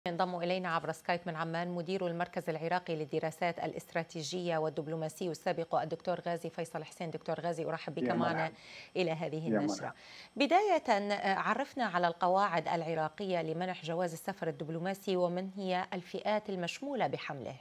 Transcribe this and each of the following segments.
ينضم إلينا عبر سكايب من عمان مدير المركز العراقي للدراسات الاستراتيجية والدبلوماسي السابق الدكتور غازي فيصل حسين. دكتور غازي، أرحب بك يا معنا مرحبا. إلى هذه يا النشرة. مرحبا. بداية، عرفنا على القواعد العراقية لمنح جواز السفر الدبلوماسي ومن هي الفئات المشمولة بحمله.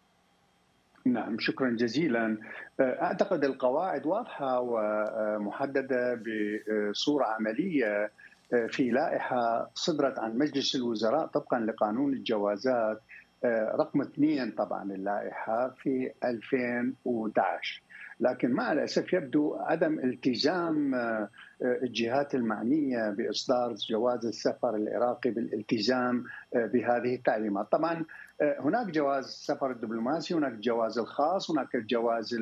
نعم، شكرا جزيلا. أعتقد القواعد واضحة ومحددة بصورة عملية في لائحة صدرت عن مجلس الوزراء طبقا لقانون الجوازات رقم 2 طبعا اللائحة في 2011. لكن مع الأسف يبدو عدم التزام الجهات المعنية بإصدار جواز السفر العراقي بالالتزام بهذه التعليمات. طبعا هناك جواز السفر الدبلوماسي، هناك الجواز الخاص، هناك الجواز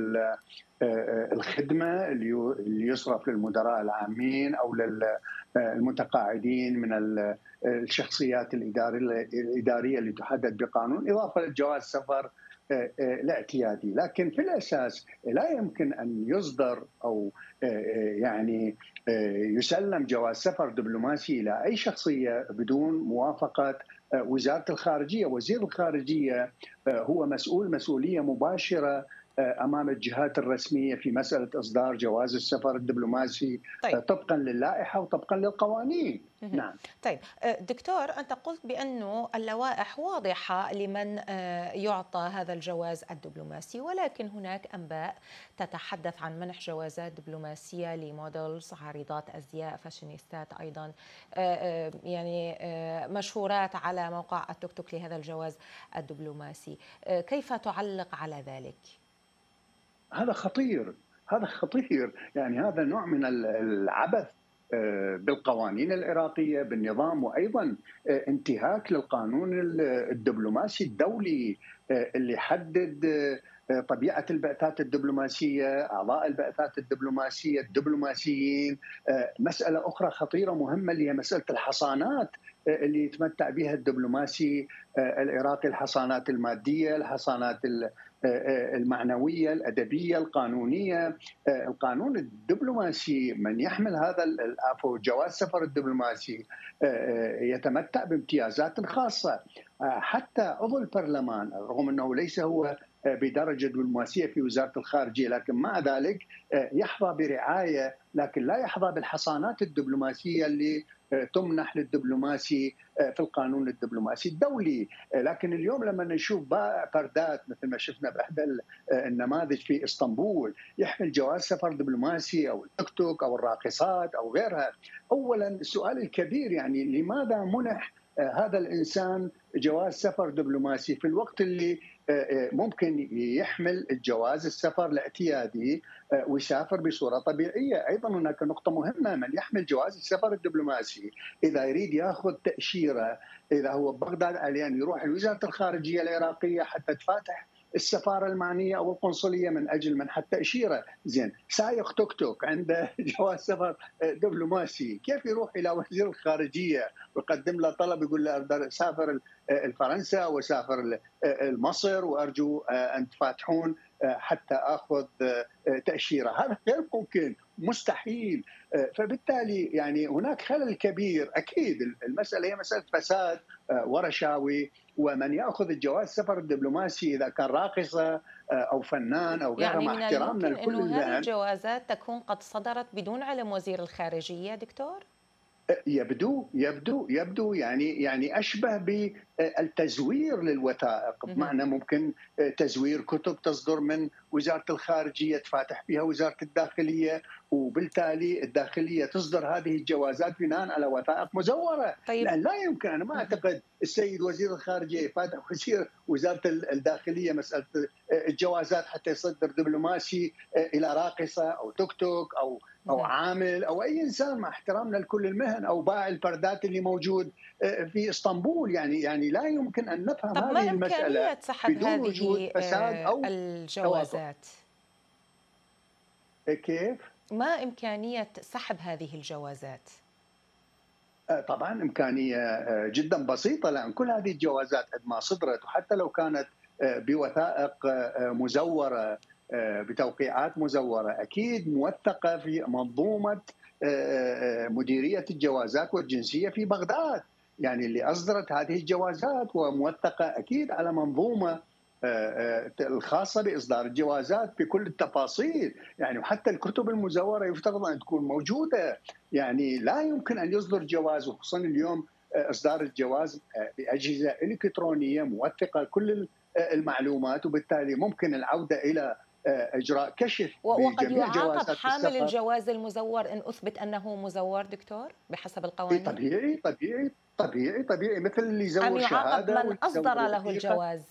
الخدمة اللي يصرف للمدراء العامين أو للمتقاعدين من الشخصيات الإدارية اللي تحدد بقانون، إضافة للجواز السفر الاعتيادي. لكن في الأساس لا يمكن أن يصدر أو يعني يسلم جواز سفر دبلوماسي إلى أي شخصية بدون موافقة وزارة الخارجية. وزير الخارجية هو مسؤولية مباشرة أمام الجهات الرسمية في مسألة إصدار جواز السفر الدبلوماسي طيب. طبقا للائحة وطبقا للقوانين. نعم. طيب دكتور، أنت قلت بأنه اللوائح واضحة لمن يعطى هذا الجواز الدبلوماسي، ولكن هناك أنباء تتحدث عن منح جوازات دبلوماسية لموديلز، عارضات أزياء، فاشينيستات أيضا، يعني مشهورات على موقع التيك توك لهذا الجواز الدبلوماسي. كيف تعلق على ذلك؟ هذا خطير، هذا خطير. يعني هذا نوع من العبث بالقوانين العراقية بالنظام، وأيضا انتهاك للقانون الدبلوماسي الدولي اللي حدد طبيعة البعثات الدبلوماسية، أعضاء البعثات الدبلوماسية، الدبلوماسيين. مسألة أخرى خطيرة مهمة اللي هي مسألة الحصانات اللي يتمتع بها الدبلوماسي العراقي، الحصانات المادية، الحصانات المعنوية، الأدبية، القانونية. القانون الدبلوماسي من يحمل هذا جواز سفر الدبلوماسي يتمتع بامتيازات خاصة. حتى عضو البرلمان رغم أنه ليس هو بدرجة دبلوماسية في وزارة الخارجية، لكن مع ذلك يحظى برعاية، لكن لا يحظى بالحصانات الدبلوماسية اللي تمنح للدبلوماسي في القانون الدبلوماسي الدولي. لكن اليوم لما نشوف بائع فردات مثل ما شفنا بإحدى النماذج في اسطنبول يحمل جواز سفر دبلوماسي، أو التيك توك أو الراقصات أو غيرها، أولا السؤال الكبير يعني لماذا منح هذا الإنسان جواز سفر دبلوماسي في الوقت اللي ممكن يحمل الجواز السفر الاعتيادي ويسافر بصورة طبيعية. أيضا هناك نقطة مهمة، من يحمل جواز السفر الدبلوماسي إذا يريد يأخذ تأشيرة، إذا هو ببغداد عليان يروح لوزارة الخارجية العراقية حتى تفتح السفارة المعنية أو القنصلية من أجل منح التأشيرة. زين، سايق توك توك عنده جواز سفر دبلوماسي، كيف يروح إلى وزير الخارجية ويقدم له طلب يقول له أقدر أسافر الفرنسا وأسافر مصر وأرجو أن تفاتحون حتى أخذ تأشيرة؟ هذا غير ممكن، مستحيل. فبالتالي يعني هناك خلل كبير. أكيد المسألة هي مسألة فساد ورشاوي، ومن يأخذ الجواز السفر الدبلوماسي إذا كان راقصة أو فنان أو غيرها، يعني مع من احترامنا الممكن لكل أنه هذه المهن. الجوازات تكون قد صدرت بدون علم وزير الخارجية دكتور؟ يبدو يعني اشبه بالتزوير للوثائق، بمعنى ممكن تزوير كتب تصدر من وزاره الخارجيه تفاتح فيها وزاره الداخليه، وبالتالي الداخليه تصدر هذه الجوازات بناء على وثائق مزوره. طيب. لان لا يمكن، انا ما اعتقد السيد وزير الخارجيه يفاتح وزاره الداخليه مساله الجوازات حتى يصدر دبلوماسي الى راقصه او توك توك او عامل او اي انسان، مع احترامنا لكل المهن، او بائع الفردات اللي موجود في اسطنبول. يعني لا يمكن ان نفهم طب ما هذه المساله إمكانية سحب بدون وجود هذه فساد او تواطؤ. الجوازات؟ كيف؟ ما إمكانية سحب هذه الجوازات؟ طبعا امكانيه جدا بسيطه، لان كل هذه الجوازات قد ما صدرت، وحتى لو كانت بوثائق مزوره بتوقيعات مزوره، اكيد موثقه في منظومه مديريه الجوازات والجنسيه في بغداد. يعني اللي أصدرت هذه الجوازات وموثقة أكيد على منظومة الخاصة بإصدار الجوازات بكل التفاصيل، يعني وحتى الكتب المزورة يفترض أن تكون موجودة. يعني لا يمكن أن يصدر جواز، وخصوصا اليوم إصدار الجواز بأجهزة إلكترونية موثقة كل المعلومات، وبالتالي ممكن العودة إلى إجراء كشف وقد بجميع يعاقب جوازات حامل السفر. الجواز المزور إن أثبت أنه مزور دكتور بحسب القوانين؟ طبيعي، طبيعي، طبيعي، طبيعي، مثل اللي أم يزور يعاقب شهادة من واللي أصدر يزور له وثيقة. الجواز؟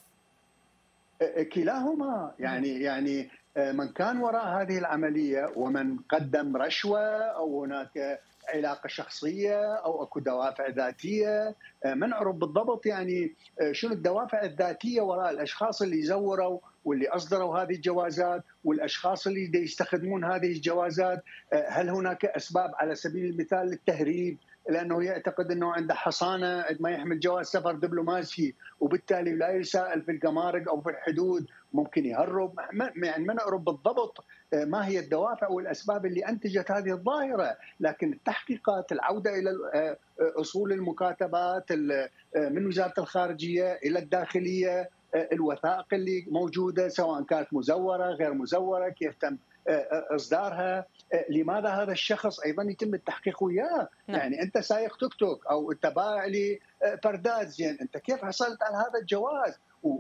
كلاهما، يعني من كان وراء هذه العملية ومن قدم رشوة أو هناك علاقة شخصية أو أكو دوافع ذاتية. ما نعرف بالضبط يعني شنو الدوافع الذاتية وراء الأشخاص اللي زوروا واللي أصدروا هذه الجوازات والأشخاص اللي يستخدمون هذه الجوازات. هل هناك أسباب على سبيل المثال للتهريب، لأنه يعتقد أنه عنده حصانة ما يحمل جواز سفر دبلوماسي وبالتالي لا يسائل في الجمارك أو في الحدود، ممكن يهرب. يعني ما نعرف بالضبط ما هي الدوافع والأسباب اللي أنتجت هذه الظاهرة، لكن التحقيقات، العودة إلى أصول المكاتبات من وزارة الخارجية إلى الداخلية، الوثائق اللي موجودة سواء كانت مزورة غير مزورة، كيف تم إصدارها، لماذا هذا الشخص أيضا يتم التحقيق وياه. نعم. يعني أنت سايق توك توك أو أنت بائع لي فردات، زين أنت كيف حصلت على هذا الجواز؟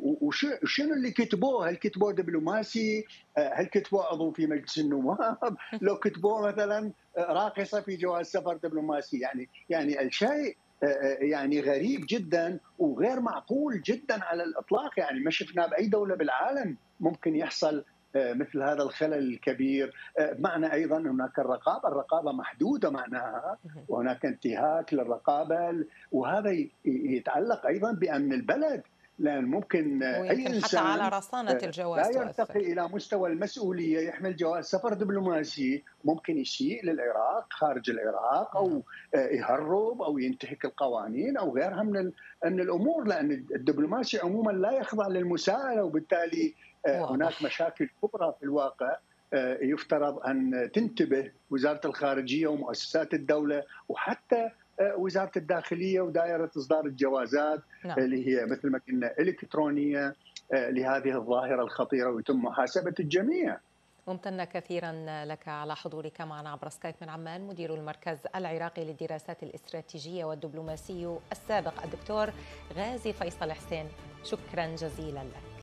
وشنو اللي كتبوه؟ هل كتبوه دبلوماسي؟ هل كتبوه عضو في مجلس النواب؟ لو كتبوه مثلا راقصه في جواز سفر دبلوماسي؟ يعني الشيء يعني غريب جدا وغير معقول جدا على الاطلاق. يعني ما شفناه باي دوله بالعالم ممكن يحصل مثل هذا الخلل الكبير. معنى ايضا هناك الرقابه محدوده معناها، وهناك انتهاك للرقابه، وهذا يتعلق ايضا بامن البلد، لأن ممكن أي ويمكن حتى على إنسان رصانة لا الجواز يرتقي تؤثر. إلى مستوى المسؤولية يحمل جواز سفر دبلوماسي ممكن يسيء للعراق خارج العراق، نعم. أو يهرب أو ينتهك القوانين أو غيرها من الأمور، لأن الدبلوماسي عموما لا يخضع للمساءلة، وبالتالي هناك واضح. مشاكل كبرى في الواقع. يفترض أن تنتبه وزارة الخارجية ومؤسسات الدولة وحتى وزارة الداخلية ودائرة إصدار الجوازات نعم. اللي هي مثل ما قلنا إلكترونية لهذه الظاهرة الخطيرة، ويتم محاسبة الجميع. ممتنة كثيرا لك على حضورك معنا عبر سكايب من عمان، مدير المركز العراقي للدراسات الاستراتيجية والدبلوماسي السابق الدكتور غازي فيصل حسين. شكرا جزيلا لك.